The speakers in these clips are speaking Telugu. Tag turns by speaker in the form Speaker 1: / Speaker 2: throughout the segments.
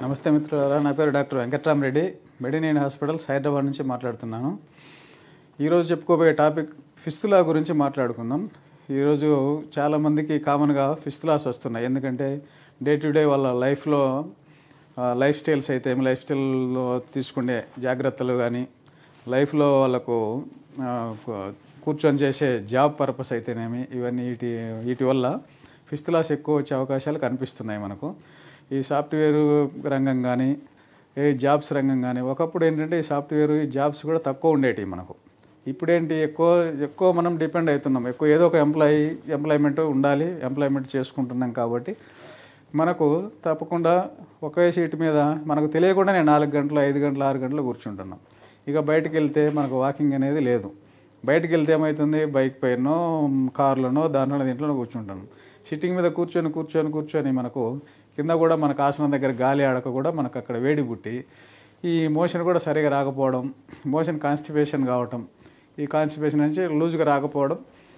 Speaker 1: నమస్తే మిత్రులారా, నా పేరు doctor Venkatramareddy, medinine hospitals Hyderabad నుంచి మాట్లాడుతున్నాను. ఈరోజు చెప్పుకోబోయే టాపిక్ ఫిస్తులా గురించి మాట్లాడుకుందాం. ఈరోజు చాలామందికి కామన్గా ఫిస్తులాస్ వస్తున్నాయి. ఎందుకంటే డే టు డే వాళ్ళ లైఫ్లో లైఫ్ స్టైల్స్ అయితే లైఫ్ స్టైల్లో తీసుకునే జాగ్రత్తలు కానీ, లైఫ్లో వాళ్ళకు కూర్చొని చేసే జాబ్ పర్పస్ అయితేనేమి, ఇవన్నీ వీటి వల్ల ఫిస్తులాస్ ఎక్కువ వచ్చే అవకాశాలు కనిపిస్తున్నాయి మనకు. ఈ సాఫ్ట్వేర్ రంగం కానీ, ఏ జాబ్స్ రంగం కానీ, ఒకప్పుడు ఏంటంటే ఈ సాఫ్ట్వేర్ ఈ జాబ్స్ కూడా తక్కువ ఉండేవి మనకు. ఇప్పుడేంటి ఎక్కువ మనం డిపెండ్ అవుతున్నాం. ఎక్కువ ఏదో ఒక ఎంప్లాయ్మెంట్ ఉండాలి, ఎంప్లాయ్మెంట్ చేసుకుంటున్నాం. కాబట్టి మనకు తప్పకుండా ఒకే సీటు మీద మనకు తెలియకుండానే 4 గంటలు 5 గంటలు 6 గంటలు కూర్చుంటున్నాం. ఇక బయటకు వెళ్తే మనకు వాకింగ్ అనేది లేదు. బయటకు వెళ్తే ఏమవుతుంది, బైక్ పైనో కార్లోనో దీంట్లోనో కూర్చుంటున్నాం. సిట్టింగ్ మీద కూర్చొని మనకు కింద కూడా మనకు ఆసనం దగ్గర గాలి ఆడక కూడా మనకు అక్కడ వేడి పుట్టి ఈ మోషన్ కూడా సరిగా రాకపోవడం, మోషన్ కాన్స్టిపేషన్ కావటం, ఈ కాన్స్టిపేషన్ నుంచి లూజ్గా రాకపోవడం,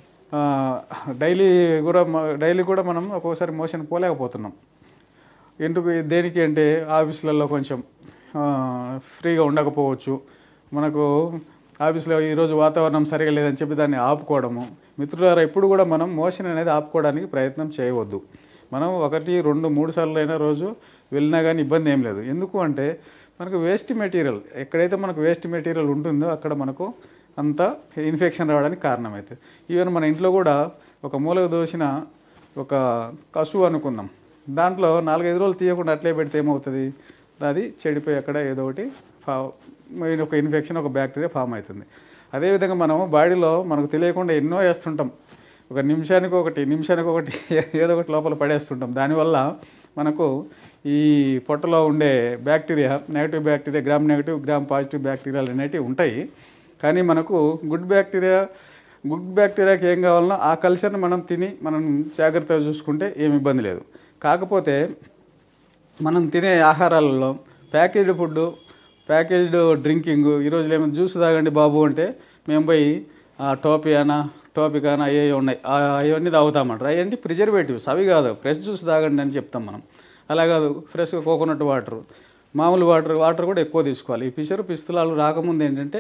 Speaker 1: డైలీ కూడా మనం ఒక్కోసారి మోషన్ పోలేకపోతున్నాం. ఎందుకు దేనికి అంటే ఆఫీసులలో కొంచెం ఫ్రీగా ఉండకపోవచ్చు, మనకు ఆఫీస్లో ఈరోజు వాతావరణం సరిగా లేదని చెప్పి దాన్ని ఆపుకోవడము. మిత్రులారా, ఎప్పుడు కూడా మనం మోషన్ అనేది ఆపుకోవడానికి ప్రయత్నం చేయవద్దు. మనం 1, 2, 3 సార్లు అయినా రోజు వెళ్ళినా కానీ ఇబ్బంది ఏం లేదు. ఎందుకు అంటే మనకు వేస్ట్ మెటీరియల్, ఎక్కడైతే మనకు వేస్ట్ మెటీరియల్ ఉంటుందో అక్కడ మనకు అంత ఇన్ఫెక్షన్ రావడానికి కారణమవుతుంది. ఈవెన్ మన ఇంట్లో కూడా ఒక మూలకు దోసిన ఒక కసువు అనుకుందాం, దాంట్లో 4-5 రోజులు తీయకుండా అట్లే పెడితే ఏమవుతుంది, అది చెడిపోయి అక్కడ ఏదో ఒకటి ఒక ఇన్ఫెక్షన్, ఒక బ్యాక్టీరియా ఫామ్ అవుతుంది. అదేవిధంగా మనం బాడీలో మనకు తెలియకుండా ఎన్నో వేస్తుంటాం. ఒక నిమిషానికి ఒకటి ఏదో ఒకటి లోపల పడేస్తుంటాం. దానివల్ల మనకు ఈ పొట్టలో ఉండే bacteria, negative bacteria, gram negative gram positive బ్యాక్టీరియాలు అనేటివి ఉంటాయి. కానీ మనకు గుడ్ బ్యాక్టీరియాకి ఏం కావాలన్నా ఆ కల్చర్ని మనం తిని మనం జాగ్రత్తగా చూసుకుంటే ఏమి ఇబ్బంది లేదు. కాకపోతే మనం తినే ఆహారాలలో ప్యాకేజ్డ్ ఫుడ్, ప్యాకేజ్డ్ డ్రింకింగ్, ఈరోజు ఏమైనా జ్యూస్ తాగండి బాబు అంటే మేము పోయి టోపికానా అయ్యే ఉన్నాయి, అవన్నీ తాగుతామంటారు. అవన్నీ ప్రిజర్వేటివ్స్, అవి కాదు. ఫ్రెష్ జ్యూస్ తాగండి అని చెప్తాం మనం. అలా కాదు, ఫ్రెష్గా కోకోనట్ వాటర్, మామూలు వాటర్ కూడా ఎక్కువ తీసుకోవాలి. ఈ పిస్తులాలు రాకముందు ఏంటంటే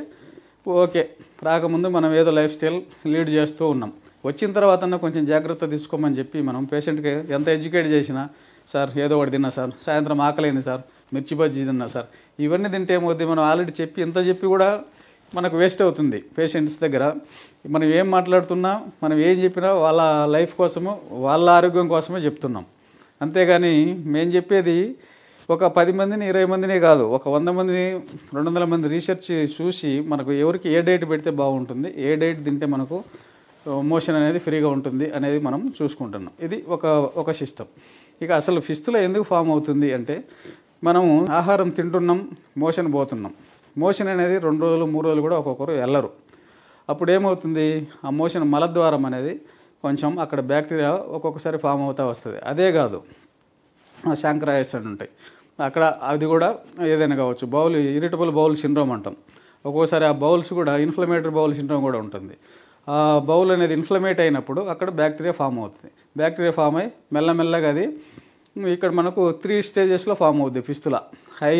Speaker 1: రాకముందు మనం ఏదో లైఫ్ స్టైల్ లీడ్ చేస్తూ ఉన్నాం. వచ్చిన తర్వాత కొంచెం జాగ్రత్త తీసుకోమని చెప్పి మనం పేషెంట్కి ఎంత ఎడ్యుకేట్ చేసినా, సార్ ఏదో ఒకటి తిన్నా సార్, సాయంత్రం ఆకలింది సార్, మిర్చి బజ్జీ తిన్నా సార్, ఇవన్నీ తింటే ఏమవుతుంది, మనం ఆల్రెడీ చెప్పి కూడా మనకు వేస్ట్ అవుతుంది. పేషెంట్స్ దగ్గర మనం ఏం మాట్లాడుతున్నా, మనం ఏం చెప్పినా వాళ్ళ లైఫ్ కోసము, వాళ్ళ ఆరోగ్యం కోసమే చెప్తున్నాం. అంతేగాని మేము చెప్పేది ఒక 10 మందిని 20 మందినే కాదు, ఒక 100 మందిని 200 మంది రీసెర్చ్ చూసి మనకు ఎవరికి ఏ డైట్ పెడితే బాగుంటుంది, ఏ డైట్ తింటే మనకు మోషన్ అనేది ఫ్రీగా ఉంటుంది అనేది మనం చూసుకుంటున్నాం. ఇది ఒక సిస్టమ్. ఇక అసలు ఫిస్తులా ఎందుకు ఫామ్ అవుతుంది అంటే, మనము ఆహారం తింటున్నాం, మోషన్ పోతున్నాం. మోషన్ అనేది 2 రోజులు 3 రోజులు కూడా ఒక్కొక్కరు వెళ్ళరు. అప్పుడు ఏమవుతుంది, ఆ మోషన్ మలద్వారం అనేది కొంచెం అక్కడ బ్యాక్టీరియా ఒక్కొక్కసారి ఫామ్ అవుతూ వస్తుంది. అదే కాదు, శాంక్రాయిడ్స్ అని ఉంటాయి అక్కడ, అది కూడా ఏదైనా కావచ్చు. ఇరిటబుల్ బౌల్ సిండ్రోమ్ అంటాం. ఒక్కోసారి ఆ బౌల్స్ కూడా ఇన్ఫ్లమేటరీ బౌల్ సిండ్రోమ్ కూడా ఉంటుంది. ఆ బౌల్ అనేది ఇన్ఫ్లమేట్ అయినప్పుడు అక్కడ బ్యాక్టీరియా ఫామ్ అవుతుంది. బ్యాక్టీరియా ఫామ్ అయ్యి మెల్లమెల్లగా అది ఇక్కడ మనకు 3 స్టేజెస్లో ఫామ్ అవుతుంది fistula. High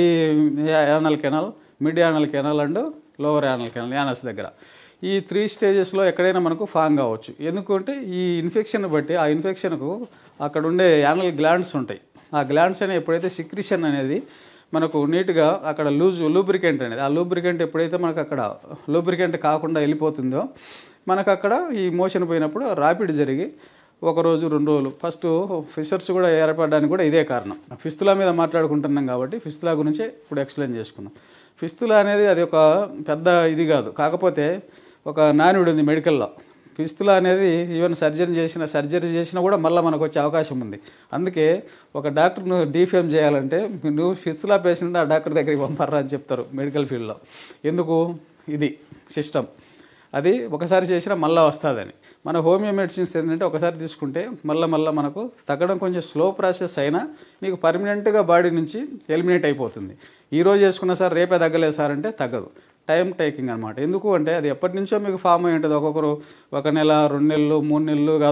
Speaker 1: anal canal, mid anal canal and lower anal canal, anus దగ్గర. ఈ 3 స్టేజెస్లో ఎక్కడైనా మనకు ఫామ్ కావచ్చు. ఎందుకంటే ఈ ఇన్ఫెక్షన్ బట్టి ఆ ఇన్ఫెక్షన్కు అక్కడ ఉండే యానల్ గ్లాండ్స్ ఉంటాయి. ఆ గ్లాండ్స్ అనేవి ఎప్పుడైతే సిక్రిషన్ అనేది మనకు నీట్గా అక్కడ లూబ్రికెంట్ అనేది, ఆ లూబ్రికెంట్ ఎప్పుడైతే మనకు అక్కడ లూబ్రికెంట్ కాకుండా వెళ్ళిపోతుందో మనకు అక్కడ ఈ మోషన్ పోయినప్పుడు ర్యాపిడ్ జరిగి 1 రోజు 2 రోజులు ఫస్ట్ ఫిషర్స్ కూడా ఏర్పడడానికి కూడా ఇదే కారణం. ఫిస్తులా మీద మాట్లాడుకుంటున్నాం కాబట్టి ఫిస్తులా గురించి ఇప్పుడు ఎక్స్ప్లెయిన్ చేసుకుందాం. ఫిస్తులా అనేది అది ఒక పెద్ద ఇది కాదు, కాకపోతే ఒక నానుడి ఉంది మెడికల్లో. ఫిస్తులా అనేది ఈవెన్ సర్జరీ చేసినా కూడా మళ్ళీ మనకు వచ్చే అవకాశం ఉంది. అందుకే ఒక డాక్టర్ను డీఫేమ్ చేయాలంటే నువ్వు ఫిస్తులా పేషెంట్ ఆ డాక్టర్ దగ్గరికి పంపర్రా అని చెప్తారు మెడికల్ ఫీల్డ్లో. ఎందుకు, ఇది సిస్టమ్. అది ఒకసారి చేసినా మళ్ళీ వస్తుందని. మన హోమియో మెడిసిన్స్ ఏంటంటే ఒకసారి తీసుకుంటే మళ్ళీ మనకు తగ్గడం కొంచెం స్లో ప్రాసెస్ అయినా నీకు పర్మనెంట్గా బాడీ నుంచి ఎలిమినేట్ అయిపోతుంది. ఈరోజు చేసుకున్న సార్ రేపే తగ్గలేదు సార్ అంటే తగ్గదు. టైం టేకింగ్ అనమాట. ఎందుకు అంటే అది ఎప్పటి నుంచో మీకు ఫామ్ అయి ఉంటుంది. ఒక్కొక్కరు 1 నెల 2 నెలలు 3 నెలలు కాదు,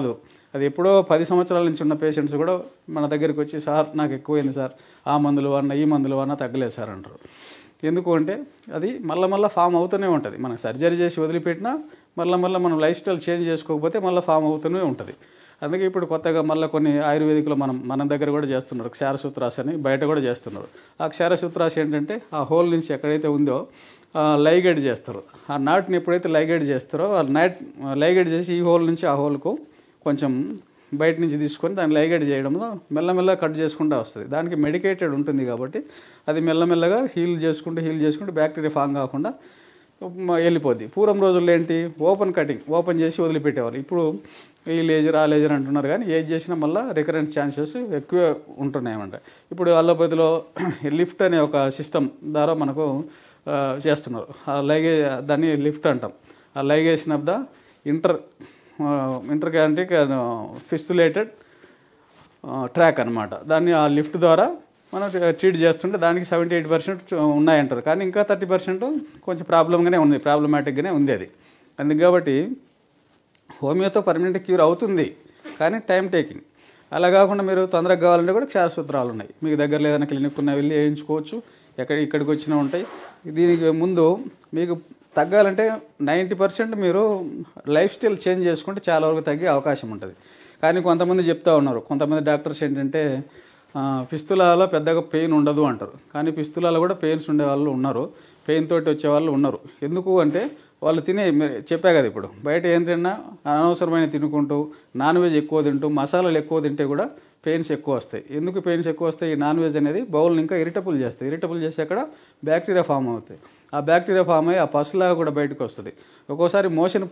Speaker 1: అది ఎప్పుడో 10 సంవత్సరాల నుంచి ఉన్న పేషెంట్స్ కూడా మన దగ్గరికి వచ్చి సార్ నాకు ఎక్కువైంది సార్, ఆ మందులు వాడినా ఈ మందులు వాడినా తగ్గలేదు సార్ అంటారు. ఎందుకు అంటే అది మళ్ళీ ఫామ్ అవుతూనే ఉంటుంది. మనకు సర్జరీ చేసి వదిలిపెట్టినా మళ్ళీ మనం లైఫ్ స్టైల్ చేంజ్ చేసుకోకపోతే మళ్ళీ ఫామ్ అవుతూనే ఉంటుంది. అందుకే ఇప్పుడు కొత్తగా మళ్ళీ కొన్ని ఆయుర్వేదిక్లో మన దగ్గర కూడా చేస్తున్నారు, క్షారసూత్రాస్ అని బయట కూడా చేస్తున్నారు. ఆ క్షారసూత్రాస్ ఏంటంటే ఆ హోల్ నుంచి ఎక్కడైతే ఉందో లైగేట్ చేస్తారు. ఆ నాట్ని ఎప్పుడైతే లైగేట్ చేస్తారో ఆ లైగేట్ చేసి ఈ హోల్ నుంచి ఆ హోల్కు కొంచెం బయట నుంచి తీసుకొని దాన్ని లైగేట్ చేయడంలో మెల్లమెల్లగా కట్ చేసుకుంటూ వస్తుంది. దానికి మెడికేటెడ్ ఉంటుంది కాబట్టి అది మెల్లమెల్లగా హీల్ చేసుకుంటూ బ్యాక్టీరియా ఫామ్ కాకుండా వెళ్ళిపోద్ది. పూర్వం రోజుల్లో ఏంటి, ఓపెన్ చేసి వదిలిపెట్టేవారు. ఇప్పుడు ఈ లేజర్ ఆ లేజర్ అంటున్నారు, కానీ ఏది చేసినా మళ్ళీ రికరెంట్ ఛాన్సెస్ ఎక్కువ ఉంటున్నాయన్నమాట. ఇప్పుడు అల్లోపతిలో లిఫ్ట్ అనే ఒక సిస్టమ్ ద్వారా మనకు చేస్తున్నారు. ఆ దాన్ని లిఫ్ట్ అంటాం. ఆ ligation of the intersphincteric fistulated tract అనమాట. దాన్ని ఆ లిఫ్ట్ ద్వారా మనం ట్రీట్ చేస్తుంటే దానికి 78% ఉన్నాయంటారు, కానీ ఇంకా 30% కొంచెం ప్రాబ్లమాటిక్గానే ఉంది అది. అందుకు కాబట్టి హోమియోతో పర్మనెంట్ క్యూర్ అవుతుంది, కానీ టైం టేకింగ్. అలా కాకుండా మీరు తొందరగా కావాలంటే కూడా క్షారసూత్రాలు ఉన్నాయి, మీకు దగ్గరలో ఏదైనా క్లినిక్ ఉన్నా వెళ్ళి వేయించుకోవచ్చు, ఇక్కడికి వచ్చినా ఉంటాయి. దీనికి ముందు మీకు తగ్గాలంటే 90% మీరు లైఫ్ స్టైల్ చేంజ్ చేసుకుంటే చాలా వరకు తగ్గే అవకాశం ఉంటుంది. కానీ కొంతమంది చెప్తా ఉన్నారు, కొంతమంది డాక్టర్స్ ఏంటంటే ఫిస్తులాలో పెద్దగా పెయిన్ ఉండదు అంటారు, కానీ ఫిస్తులాలో కూడా పెయిన్స్ ఉండే వాళ్ళు ఉన్నారు, పెయిన్ తోటి వచ్చే వాళ్ళు ఉన్నారు. ఎందుకు అంటే వాళ్ళు చెప్పా కదా, ఇప్పుడు బయట ఏం తిన్నా అనవసరమైన తినుకుంటూ నాన్ వెజ్ ఎక్కువ తింటూ మసాలాలు ఎక్కువ తింటే కూడా పెయిన్స్ ఎక్కువ వస్తాయి. ఎందుకు పెయిన్స్ ఎక్కువ వస్తాయి? ఈ నాన్ వెజ్ అనేది బౌల్ని ఇంకా ఇరిటబుల్ చేసి అక్కడ బ్యాక్టీరియా ఫామ్ అవుతాయి. ఆ బ్యాక్టీరియా ఫామ్ అయ్యి ఆ పసులాగా కూడా బయటకు వస్తుంది. ఒక్కోసారి మోషన్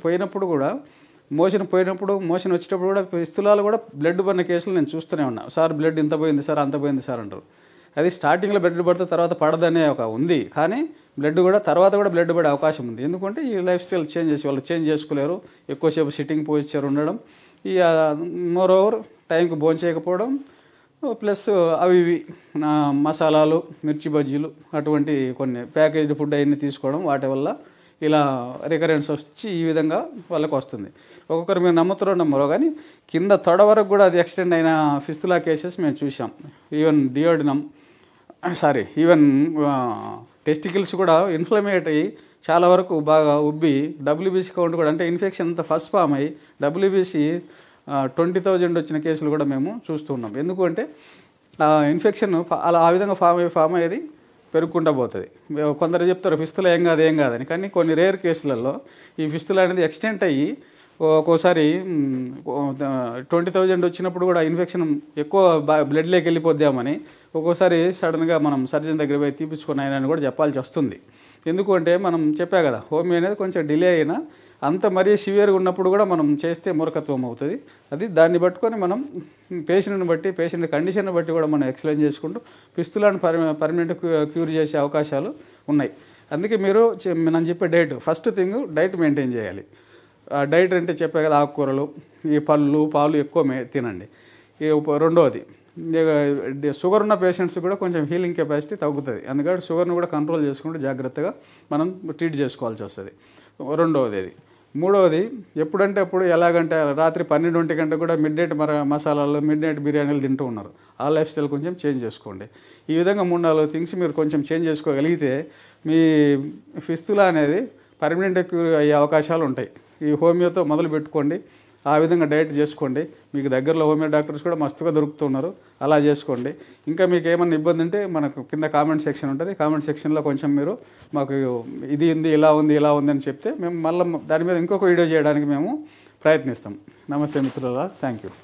Speaker 1: వచ్చేటప్పుడు కూడా ఫిస్తులాలు కూడా బ్లడ్ పడిన కేసులు నేను చూస్తూనే ఉన్నా. సార్ బ్లడ్ ఇంత పోయింది సార్, అంత పోయింది సార్ అంటారు. అది స్టార్టింగ్లో బ్లడ్ పడితే తర్వాత పడదనే ఒక ఉంది, కానీ తర్వాత కూడా బ్లడ్ పడే అవకాశం ఉంది. ఎందుకంటే ఈ లైఫ్ స్టైల్ వాళ్ళు చేంజ్ చేసుకోలేరు, ఎక్కువసేపు సిట్టింగ్ పొజిచర్ ఉండడం, ఈ మోర్ ఓవర్ టైంకి భోంచేయకపోవడం, ప్లస్ అవి మసాలాలు, మిర్చి బజ్జీలు అటువంటి కొన్ని ప్యాకేజ్డ్ ఫుడ్ అవన్నీ తీసుకోవడం, వాటి వల్ల ఇలా రికరెన్స్ వచ్చి ఈ విధంగా వాళ్ళకి వస్తుంది. ఒక్కొక్కరు మీరు నమ్మరో కానీ కింద తొడ వరకు కూడా అది ఎక్స్టెండ్ అయిన ఫిస్తులా కేసెస్ మేము చూసాం. ఈవెన్ టెస్టికల్స్ కూడా ఇన్ఫ్లమేట్ అయ్యి చాలా వరకు బాగా ఉబ్బి డబ్ల్యూబీసీ కౌంట్ కూడా, అంటే ఇన్ఫెక్షన్ అంతా ఫస్ట్ ఫామ్ అయ్యి డబ్ల్యూబీసీ 20,000 వచ్చిన కేసులు కూడా మేము చూస్తున్నాం. ఎందుకంటే ఇన్ఫెక్షన్ ఆ విధంగా ఫామ్ అయ్యేది పెరుగుకుంటూ పోతుంది. కొందరు చెప్తారు ఫిస్తులా ఏం కాదని, కానీ కొన్ని రేర్ కేసులలో ఈ ఫిస్తులా అనేది ఎక్స్టెంట్ అయ్యి ఒక్కోసారి 20,000 వచ్చినప్పుడు కూడా ఇన్ఫెక్షన్ ఎక్కువ బ్లడ్లోకి వెళ్ళిపోద్దామని ఒక్కోసారి సడన్గా మనం సర్జన్ దగ్గర పోయి తీపించుకొని ఆయన కూడా చెప్పాల్సి వస్తుంది. ఎందుకంటే మనం చెప్పా కదా, హోమియో అనేది కొంచెం డిలే అయినా అంత మరీ సివియర్గా ఉన్నప్పుడు కూడా మనం చేస్తే మూర్ఖత్వం అవుతుంది. అది దాన్ని పట్టుకొని మనం పేషెంట్ కండిషన్ బట్టి కూడా మనం ఎక్స్ప్లెయిన్ చేసుకుంటూ ఫిస్తులాను పర్మనెంట్ క్యూర్ చేసే అవకాశాలు ఉన్నాయి. అందుకే మీరు మనం చెప్పే ఫస్ట్ థింగ్ డైట్ మెయింటైన్ చేయాలి. డైట్ అంటే చెప్పే కదా, ఆకుకూరలు, ఈ పాలు ఎక్కువ తినండి. రెండవది, షుగర్ ఉన్న పేషెంట్స్ కూడా కొంచెం హీలింగ్ కెపాసిటీ తగ్గుతుంది. అందుకని షుగర్ని కూడా కంట్రోల్ చేసుకుంటూ జాగ్రత్తగా మనం ట్రీట్ చేసుకోవాల్సి వస్తుంది. రెండవది అది. మూడవది, ఎప్పుడంటే అప్పుడు ఎలాగంటే రాత్రి 12 గంటలకు కూడా మిడ్ నైట్ బిర్యానీలు తింటూ ఉన్నారు. ఆ లైఫ్ స్టైల్ కొంచెం చేంజ్ చేసుకోండి. ఈ విధంగా 3-4 థింగ్స్ మీరు కొంచెం చేంజ్ చేసుకోగలిగితే మీ ఫిస్తులా అనేది పర్మనెంట్ క్యూర్ అయ్యే అవకాశాలు ఉంటాయి. ఈ హోమియోతో మొదలు పెట్టుకోండి, ఆ విధంగా డైట్ చేసుకోండి. మీకు దగ్గరలో హోమియో డాక్టర్స్ కూడా మస్తుగా దొరుకుతున్నారు, అలా చేసుకోండి. ఇంకా మీకు ఏమన్నా ఇబ్బంది ఉంటే మనకు కింద కామెంట్ సెక్షన్ ఉంటుంది, కామెంట్ సెక్షన్లో కొంచెం మీరు మాకు ఇది ఉంది ఇలా ఉంది అని చెప్తే మేము మళ్ళీ దాని మీద ఇంకొక వీడియో చేయడానికి మేము ప్రయత్నిస్తాం. నమస్తే మిత్రులారా, థ్యాంక్ యూ.